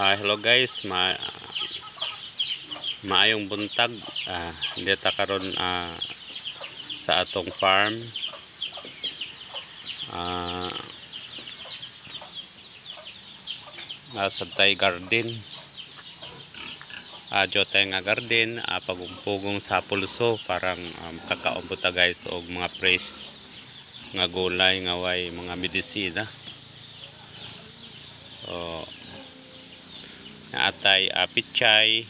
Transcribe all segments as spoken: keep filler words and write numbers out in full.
Uh, hello guys, ma maayong buntag. Uh, dito karon uh, sa atong farm. Uh, nasa tay garden. Adyo uh, tay nga garden, uh, pagugpugong sa pulso parang um, kakaon ta guys og mga fresh nga gulay nga way mga medisina. Oh, naatay uh, pichay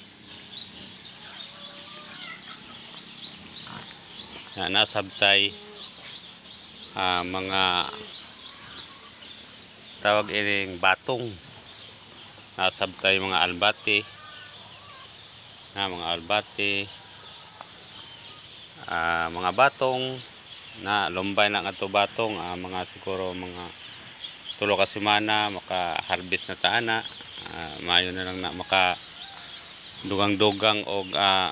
na nasabtay uh, mga tawag ining batong, nasabtay mga albati na mga albati uh, mga batong na lumbay na nga to batong uh, mga siguro mga tulo ka semana maka harvest na taana. Uh, mayo na lang na maka dugang-dugang og uh,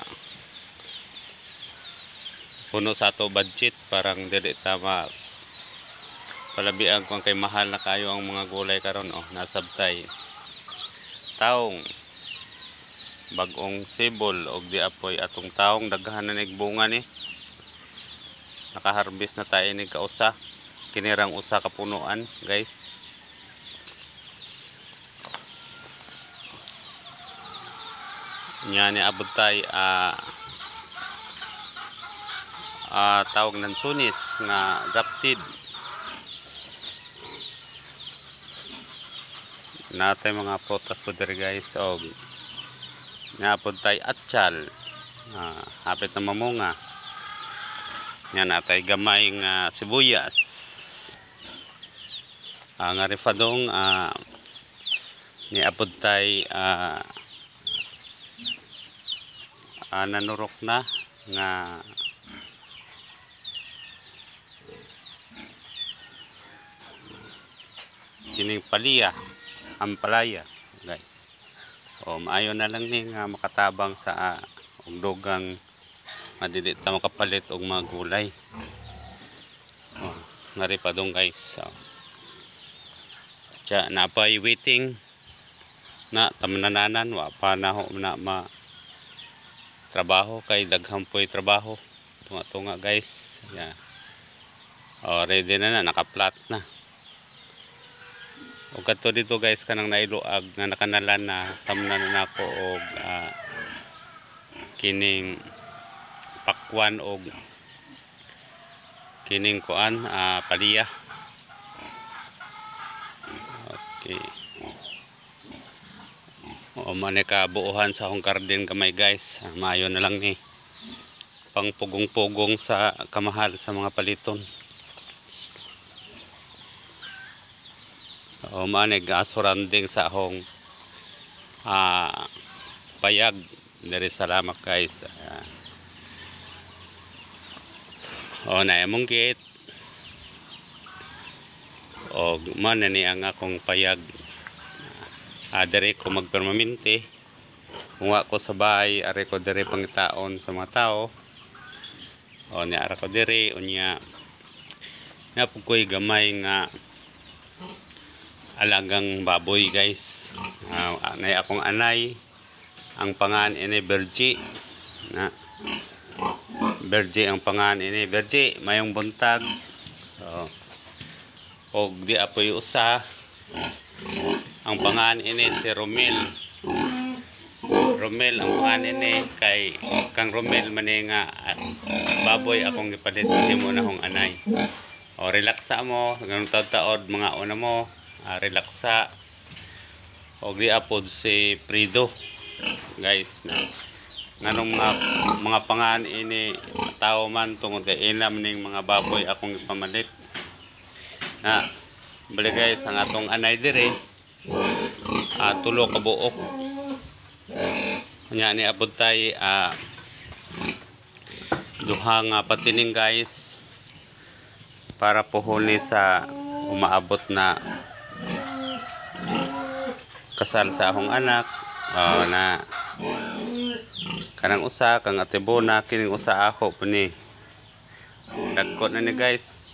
puno sa ato budget, parang dili tama palabian kung kay mahal na kayo ang mga gulay karon. Oh, nasabtay taong bagong sibol og di apoy atong taong daghan na nagbunga ni, naka-harvest na tayo ni kausa kinirang usa ka punuan guys. Nya ni abot tay uh, uh, tawag ng sunis nga grafted. Natay mga potas po diri guys og naapod tay atsyal uh, hapit na mamunga. Nya natay gamay nga sibuyas uh, nga rifadong uh, ni apod tay uh, Uh, nanurok na nga kining paliya, ampalaya guys. O maayo na lang ni nga makatabang sa uh, ugdogang madili ta makapalit og mga gulay. O ngari pa dong guys. So, tya napay waiting na tamnananan wa pa na ho na ma trabaho kay daghang poy trabaho tunga-tunga guys. Yeah. Oh, ready na na, naka-flat na. Og kadto dito guys kanang nailuag nga nakanalan na tamnan na nako og uh, kining pakwan og kining kuan uh, paliya. Okay. O maneka buuhan sa akong garden kamay guys. Maayo na lang ni pang pugong-pugong sa kamahal sa mga paliton. O manig surrounding sa akong uh, payag. Dari salamat guys. Uh, o na among gate. O man ni ang akong payag. Ah, dire ko magpermanente. Kung wa ko sa bahay, are ko dire pangitaon sa mga tao. O ni ara ko dire unya. Na pud koy gamay nga alagang baboy guys. Ah, nay akong anay. Ang pangan ini Berji. Na Berji ang pangan ini Berji, mayong buntag. So, og di apoy usa. Ang pangan ini si Romel. Romel ang pangan ini kay kang Romel mani nga baboy akong gipalit himo na hong anay. O relaksa mo ganung taod mga una mo, uh, relaksa. Og di apod si Prido guys na nganong mga mga pangan ini tao man tungod kay ilam ning mga baboy akong ipamalit. Na bali guys ang atong anay dire Uh, tulo ka buok. Nya ni abot tay uh, duha nga patining guys para puhuli sa umaabot na kasal sa akong anak. Uh, na kanang usa kang atibona kining usa ako puni. Dagko na ni guys.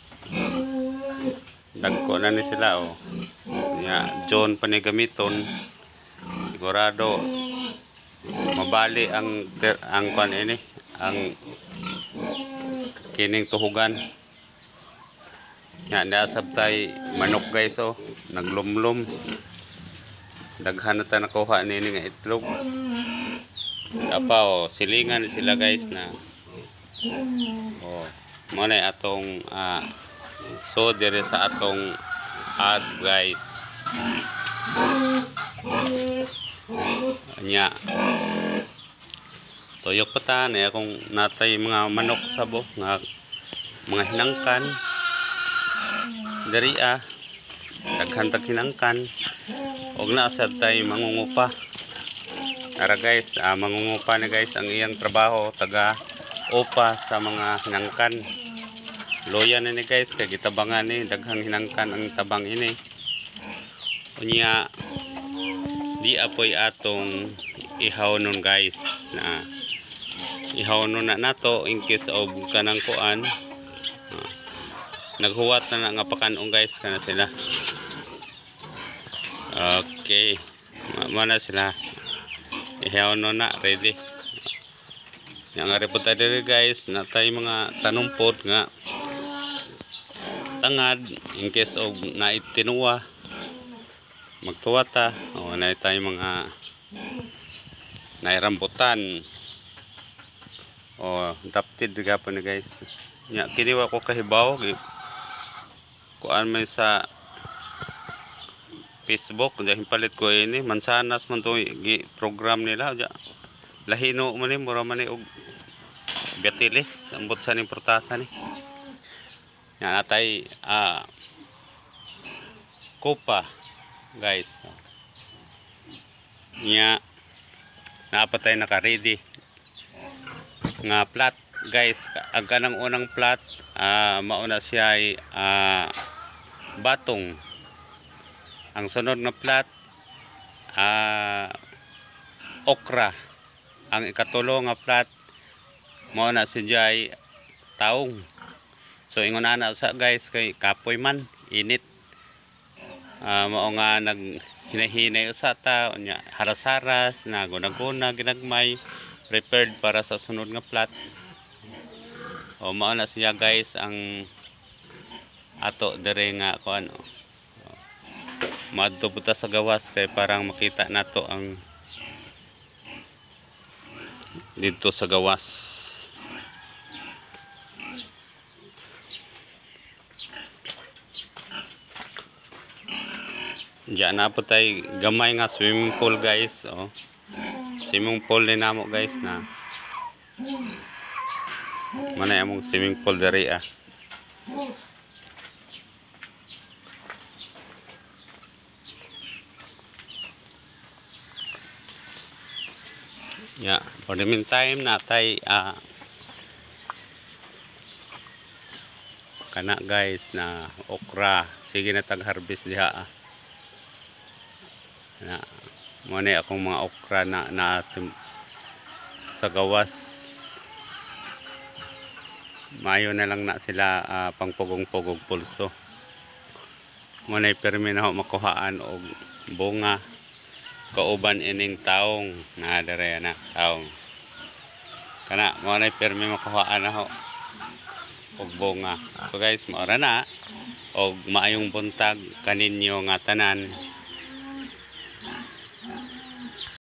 Dagko na ni sila oh. Ya, John pa ni gamiton. sigurado mabali ang ter, ang kwan ini ang kining tuhugan. Nya nasab tay manok guys oh, naglumlum. Daghan na ta nakuha nini nga itlog. Apa oh, silingan sila guys na. Oh, mo na atong uh, so dire sa atong ad guys. Nya tuyok pa ta na akong natay mga manok sabo nga mga hinangkan dari ah daghan tag hinangkan og na sad tay mangungupa. Ara guys, ah, mangungupa na guys ang iyang trabaho, taga upa sa mga hinangkan. Loya na ni guys kay gitabangan ni daghang hinangkan ang tabang ini. Unya di apoy atong ihaw nun guys na ihaw nun na nato in case of kanang kuan. Uh, naghuwat na nga pakanong guys kana sila. Okay, mana sila ihaw nun na ready. Yang nga report diri guys na tay mga tanumpod nga tangad in case of naitinuwa magtuwata o na tayo mga nairambutan o adapted gapon ni guys. Nya kiniwa ko kahibaw kuan may sa Facebook dahil palit ko ini mansanas man to program nila ja lahino man ni mura man ni og betilis ambot sa ning prutasa ni. Nya natay ah kopa guys. Nya napatay naka ready nga plat guys. Ang kanang unang plat uh, mauna siya ay uh, batong. Ang sunod nga plat uh, okra. Ang ikatulo nga plat mauna siya ay taong. So ingon ana sa guys kay kapoy man init. Uh, mao nga nag hinahinay usata nya haras-haras na gunaguna ginagmay prepared para sa sunod nga plat. O mao na siya guys ang ato dire nga kuan madto puta sa gawas kay parang makita nato ang dito sa gawas. Diyan na po tayo gamay nga swimming pool guys. Oh. Swimming pool din namo guys na. Mana among swimming pool dari ah. Yeah, for the meantime natay ah kana guys na okra. Sige na tag harvest diha ah. Na mo ni akong mga okra na na sa gawas. Mayo na lang na sila uh, pangpugong-pugog pulso. Mo na permi na ako makuhaan og bunga kauban ining taong na dere na taong. Kana mo na permi makuhaan na ako og bunga. So guys, maora na og maayong buntag kaninyo nga tanan.